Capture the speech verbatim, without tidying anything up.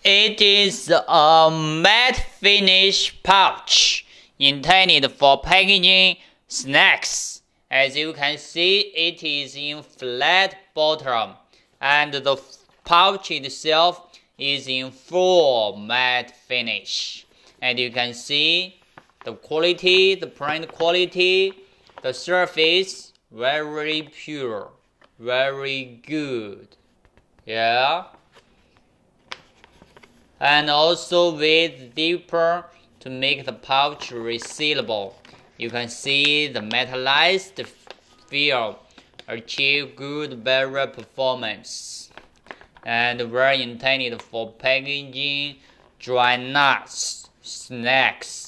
It is a matte finish pouch intended for packaging snacks. As you can see, it is in flat bottom, and the pouch itself is in full matte finish. And you can see the quality, the print quality, the surface, very pure, very good. Yeah. And also with zipper to make the pouch resealable. You can see the metallized feel achieve good barrier performance, and were intended for packaging dry nuts, snacks,